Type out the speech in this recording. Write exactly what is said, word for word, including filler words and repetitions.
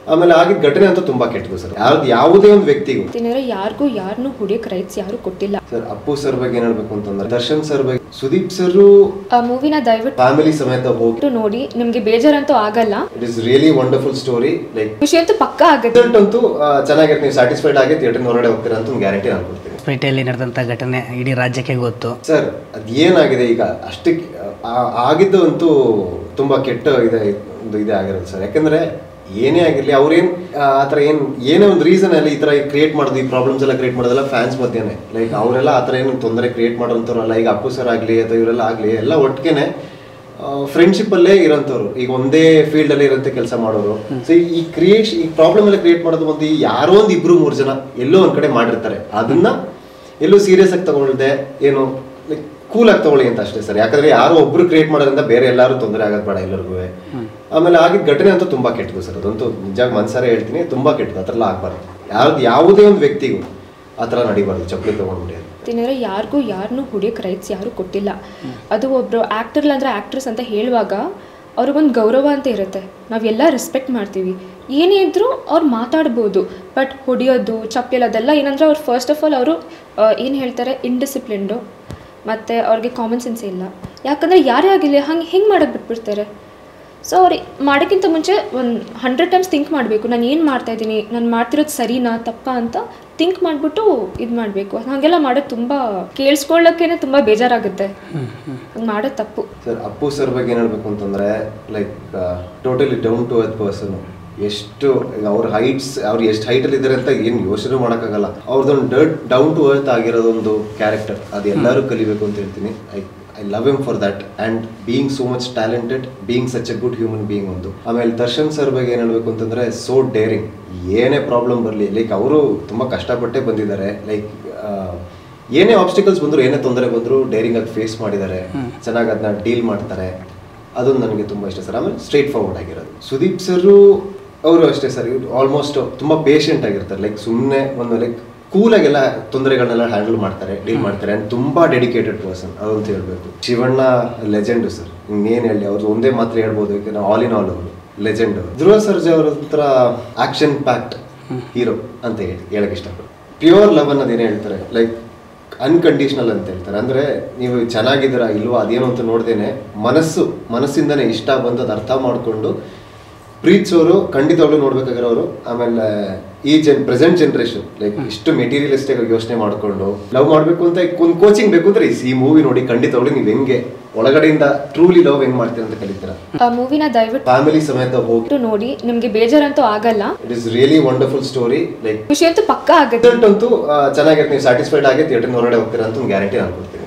ಆಮೇಲೆ ಆಗಿದ್ದ ಘಟನೆ ಅಂತೂ ತುಂಬಾ ಕೆಟ್ಟದು ಸರ್. ಯಾವ್ದು ಯಾವುದೇ ಒಂದು ವ್ಯಕ್ತಿಗೂ ಯಾರಿಗೂ ಯಾರನ್ನೂ ಹೊಡಿಯೋಕೆ ರೈಟ್ಸ್ ಯಾರು ಕೊಟ್ಟಿಲ್ಲ ಸರ್. ಅಪ್ಪು ಸರ್ ಬಗ್ಗೆ ಏನ್ ಹೇಳ್ಬೇಕು ಅಂತಂದ್ರೆ, ದರ್ಶನ್ ಸರ್ ಬಗ್ಗೆ, ಸುದೀಪ್ ಸರ್ ಆ ಮೂವಿನ ದಯವಿಟ್ಟು ಫ್ಯಾಮಿಲಿ ಸಮೇತ ಹೋಗಿ ನೋಡಿ, ನಿಮ್ಗೆ ಬೇಜಾರಂತೂ ಆಗಲ್ಲ. It is really wonderful story. Like ಖುಷಿ ಅಂತೂ ಪಕ್ಕಾ ಆಗುತ್ತೆ. ರಿಸಲ್ಟ್ ಅಂತೂ ಚೆನ್ನಾಗಿರುತ್ತೆ. ನೀವು ಸ್ಯಾಟಿಸ್ಫೈಡ್ ಆಗಿ ಥಿಯೇಟರ್ ಹೊರಗಡೆ ಹೋಗ್ತೀರಾ ಅಂತ ಒಂದು ಗ್ಯಾರಂಟಿ ನಾನು ಕೊಡ್ತೀನಿ. ಪೇಟೆಯಲ್ಲಿ ನಡೆದಂತ ಘಟನೆ ಇಡೀ ರಾಜ್ಯಕ್ಕೆ ಗೊತ್ತು ಸರ್. ಅದೇನಾಗಿದೆ ಈಗ ಅಷ್ಟಕ್ಕೆ ಆಗಿದ್ದು ಅಂತೂ ತುಂಬಾ ಕೆಟ್ಟ ಇದೆ ಒಂದು ಇದೇ ಆಗಿರೋದು ಸರ್. ಯಾಕಂದ್ರೆ ಏನೇ ಆಗಿರ್ಲಿ ಅವ್ರೇನ್ ಆತರ ಏನ್ ಏನೇ ಒಂದು ರೀಸನ್ ಅಲ್ಲಿ ಈ ತರ ಕ್ರಿಯೇಟ್ ಮಾಡೋದು, ಈ ಪ್ರಾಬ್ಲಮ್ಸ್ ಎಲ್ಲ ಕ್ರಿಯೇಟ್ ಮಾಡೋದೆಲ್ಲ ಫ್ಯಾನ್ಸ್ ಮಧ್ಯೆನೆ. ಲೈಕ್ ಅವರೆಲ್ಲ ಆತರ ಏನು ತೊಂದರೆ ಕ್ರಿಯೇಟ್ ಮಾಡೋಂಥವ್ರಲ್ಲ. ಈಗ ಅಪ್ಪು ಸರ್ ಆಗ್ಲಿ ಅಥವಾ ಇವರೆಲ್ಲ ಆಗ್ಲಿ ಎಲ್ಲ ಒಟ್ಟಿಗೆನೆ ಫ್ರೆಂಡ್ಶಿಪ್ ಅಲ್ಲೇ ಇರೋಂಥವ್ರು, ಈಗ ಒಂದೇ ಫೀಲ್ಡ್ ಅಲ್ಲಿ ಇರೋಂಥ ಕೆಲಸ ಮಾಡೋರು. ಸೊ ಈ ಕ್ರಿಯೇಷನ್ ಈ ಪ್ರಾಬ್ಲಮ್ ಎಲ್ಲ ಕ್ರಿಯೇಟ್ ಮಾಡೋದು ಒಂದು ಯಾರೋ ಒಂದು ಇಬ್ರು ಮೂರು ಜನ ಎಲ್ಲೋ ಒಂದ್ ಕಡೆ ಮಾಡಿರ್ತಾರೆ. ಅದನ್ನ ಎಲ್ಲೂ ಸೀರಿಯಸ್ ಆಗಿ ತಗೊಳ್ದೆ ಏನು ಲೈಕ್ ಕೂಲ್ ಆಗಿ ತಗೊಳ್ಳಿ ಅಂತ ಅಷ್ಟೇ ಸರ್. ಯಾಕಂದ್ರೆ ಯಾರೋ ಒಬ್ರು ಕ್ರಿಯೇಟ್ ಮಾಡೋದ್ರಿಂದ ಬೇರೆ ಎಲ್ಲರೂ ತೊಂದರೆ ಆಗೋದು ಬೇಡ ಎಲ್ಲರಿಗೂ. ಆಮೇಲೆ ಆಗಿದ್ದ ಘಟನೆ ಅಂತೂ ತುಂಬಾ ಕೆಟ್ಟದು ಸರ್. ಅದಂತೂ ನಿಜ ಮನ್ಸಾರೆ ಹೇಳ್ತೀನಿ, ತುಂಬಾ ಕೆಟ್ಟದು. ಆ ಥರ ಎಲ್ಲ ಆಗ್ಬಾರ್ದು. ಯಾವ್ದು ಯಾವುದೇ ಒಂದು ವ್ಯಕ್ತಿಗೂ ಆ ಥರ ನಡಿಬಾರ್ದು. ಚಪ್ಪಲಿ ತಗೊಂಡ್ಬಿಡಿ. ಯಾರಿಗೂ ಯಾರನ್ನೂ ಹೊಡಿಯೋಕೆ ರೈಟ್ಸ್ ಯಾರು ಕೊಟ್ಟಿಲ್ಲ. ಅದು ಒಬ್ರು ಆಕ್ಟರ್ ಅಂದ್ರೆ ಆಕ್ಟ್ರೆಸ್ ಅಂತ ಹೇಳುವಾಗ ಅವ್ರಿಗೊಂದು ಗೌರವ ಅಂತ ಇರುತ್ತೆ. ನಾವೆಲ್ಲ ರೆಸ್ಪೆಕ್ಟ್ ಮಾಡ್ತೀವಿ. ಏನೇ ಇದ್ರೂ ಅವ್ರು ಮಾತಾಡ್ಬೋದು. ಬಟ್ ಹೊಡಿಯೋದು ಚಪ್ಪಲಿ ಅದೆಲ್ಲ ಏನಂದ್ರೆ ಅವ್ರು ಫಸ್ಟ್ ಆಫ್ ಆಲ್ ಅವರು ಏನು ಹೇಳ್ತಾರೆ, ಇಂಡಿಸಿಪ್ಲಿನ್ಡು, ಮತ್ತು ಅವ್ರಿಗೆ ಕಾಮನ್ ಸೆನ್ಸ್ ಇಲ್ಲ. ಯಾಕಂದರೆ ಯಾರೇ ಆಗಿಲ್ಲ ಹಂಗೆ ಹೆಂಗೆ ಮಾಡೋಕ್ಕೆ ಬಿಟ್ಬಿಡ್ತಾರೆ. ಸೊ ಅವ್ರು ಮಾಡೋಕ್ಕಿಂತ ಮುಂಚೆ ಒಂದು ಹಂಡ್ರೆಡ್ ಟೈಮ್ಸ್ ಥಿಂಕ್ ಮಾಡಬೇಕು. ನಾನು ಏನು ಮಾಡ್ತಾಯಿದ್ದೀನಿ, ನಾನು ಮಾಡ್ತಿರೋದು ಸರಿನಾ ತಪ್ಪಾ ಅಂತ ಥಿಂಕ್ ಮಾಡಿಬಿಟ್ಟು ಇದು ಮಾಡಬೇಕು. ಹಾಗೆಲ್ಲ ಮಾಡೋದು ತುಂಬ ಕೇಳಿಸ್ಕೊಳ್ಳೋಕ್ಕೇ ತುಂಬ ಬೇಜಾರಾಗುತ್ತೆ. ಹಂಗೆ ಮಾಡೋದು ತಪ್ಪು ಸರ್. ಅಪ್ಪು ಸರ್ ಬಗ್ಗೆ ಏನು ಹೇಳಬೇಕು ಅಂತಂದರೆ, like totally down to earth person. ಎಷ್ಟು ಅವ್ರ ಹೈಟ್ಸ್ ಅವ್ರು ಎಷ್ಟು ಹೈಟಲ್ಲಿ ಇದ್ದಾರೆ ಅಂತ ಏನು ಯೋಚನೆ ಮಾಡೋಕ್ಕಾಗಲ್ಲ. ಅವ್ರದ್ದೊಂದು ಡರ್ಟ್ ಡೌನ್ ಟು ಅರ್ತ್ ಆಗಿರೋದೊಂದು ಕ್ಯಾರೆಕ್ಟರ್, ಅದು ಎಲ್ಲರೂ ಕಲಿಬೇಕು ಅಂತ ಹೇಳ್ತೀನಿ. I I love him for that and being so much talented, being such a good human being ಒಂದು. ಆಮೇಲೆ ದರ್ಶನ್ ಸರ್ ಬಗ್ಗೆ ಏನು ಹೇಳಬೇಕು ಅಂತಂದರೆ, ಸೋ ಡೇರಿಂಗ್. ಏನೇ ಪ್ರಾಬ್ಲಮ್ ಬರಲಿ, ಲೈಕ್ ಅವರು ತುಂಬ ಕಷ್ಟಪಟ್ಟೇ ಬಂದಿದ್ದಾರೆ. ಲೈಕ್ ಏನೇ ಆಬ್ಸ್ಟಿಕಲ್ಸ್ ಬಂದರು, ಏನೇ ತೊಂದರೆ ಬಂದರೂ ಡೇರಿಂಗ್ ಆಗಿ ಫೇಸ್ ಮಾಡಿದ್ದಾರೆ. ಚೆನ್ನಾಗಿ ಅದನ್ನ ಡೀಲ್ ಮಾಡ್ತಾರೆ. ಅದೊಂದು ನನಗೆ ತುಂಬ ಇಷ್ಟ ಸರ್. ಆಮೇಲೆ ಸ್ಟ್ರೈಟ್ ಫಾರ್ವರ್ಡ್ ಆಗಿರೋದು. ಸುದೀಪ್ ಸರು ಅವರು ಅಷ್ಟೇ ಸರ್. ಆಲ್ಮೋಸ್ಟ್ ತುಂಬ ಪೇಷಂಟ್ ಆಗಿರ್ತಾರೆ. ಲೈಕ್ ಸುಮ್ಮನೆ ಒಂದು ಲೈಕ್ ಕೂಲಾಗೆಲ್ಲ ತೊಂದರೆಗಳನ್ನೆಲ್ಲ ಹ್ಯಾಂಡಲ್ ಮಾಡ್ತಾರೆ, ಡೀಲ್ ಮಾಡ್ತಾರೆ. ಆ್ಯಂಡ್ ತುಂಬ ಡೆಡಿಕೇಟೆಡ್ ಪರ್ಸನ್, ಅದಂತ ಹೇಳ್ಬೇಕು. Shivanna legend sir. ಇನ್ನೇನು ಹೇಳಿ, ಅವ್ರದ್ದು ಒಂದೇ ಮಾತ್ರ ಹೇಳ್ಬೋದು, ಯಾಕಂದ್ರೆ ಆಲ್ ಇನ್ ಆಲ್ ಅವರು ಲೆಜೆಂಡ್. ಧ್ರುವ ಸರ್ಜಾ ಅವ್ರ ಹತ್ರ ಆಕ್ಷನ್ ಪ್ಯಾಕ್ಟ್ ಹೀರೋ ಅಂತ ಹೇಳಿ ಹೇಳಕ್ ಇಷ್ಟಪಡ್ತೀನಿ. ಪ್ಯೂರ್ ಲವ್ ಅನ್ನೋದೇನೇ ಹೇಳ್ತಾರೆ, ಲೈಕ್ ಅನ್ಕಂಡೀಷನಲ್ ಅಂತ ಹೇಳ್ತಾರೆ. ಅಂದರೆ ನೀವು ಚೆನ್ನಾಗಿದ್ದೀರಾ ಇಲ್ವಾ ಅದೇನು ಅಂತ ನೋಡ್ದೇನೆ ಮನಸ್ಸು ಮನಸ್ಸಿಂದನೇ ಇಷ್ಟ ಬಂದು ಅದು ಅರ್ಥ ಮಾಡಿಕೊಂಡು ಪ್ರೀತಿಸೋರು ಖಂಡಿತವಾಗ್ಲೂ ನೋಡ್ಬೇಕಾಗಿರೋರು. ಆಮೇಲೆ ಈ ಜನ್ ಪ್ರೆಸೆಂಟ್ ಜನ್ರೇಷನ್ ಲೈಕ್ ಇಷ್ಟು ಮೆಟೀರಿಯಲಿಸ್ಟಿಕ್ ಆಗಿ ಯೋಚನೆ ಮಾಡಿಕೊಂಡು ಲವ್ ಮಾಡಬೇಕು ಅಂತ ಒಂದು ಕೋಚಿಂಗ್ ಬೇಕು ಅಂದ್ರೆ ಈ ಮೂವಿ ನೋಡಿ ಖಂಡಿತವಾಗ್ಲೂ ನೀವು ಹೆಂಗೆ ಒಳಗಡೆಯಿಂದ ಟ್ರೂಲಿ ಲವ್ ಹೆಂಗ್ ಮಾಡ್ತೀರಾ ಅಂತ ಕಲಿತೀರಾ. ಆ ಮೂವಿನ ದಯವಿಟ್ಟು ಫ್ಯಾಮಿಲಿ ಸಮೇತ ಹೋಗಿ ನೋಡಿ, ನಿಮ್ಗೆ ಬೇಜಾರಂತೂ ಆಗಲ್ಲ. It is really wonderful story. Like ಖುಷಿ ಅಂತೂ ಪಕ್ಕಾ ಆಗುತ್ತೆ. ರಿಸಲ್ಟ್ ಅಂತೂ ಚೆನ್ನಾಗಿರುತ್ತೆ. ನೀವು ಸ್ಯಾಟಿಸ್ಫೈಡ್ ಆಗಿ ಥಿಯೇಟರ್ ಹೊರಗಡೆ ಹೋಗ್ತೀರಾ ಅಂತ ಒಂದು ಗ್ಯಾರಂಟಿ ನಾನು ಕೊಡ್ತೀನಿ.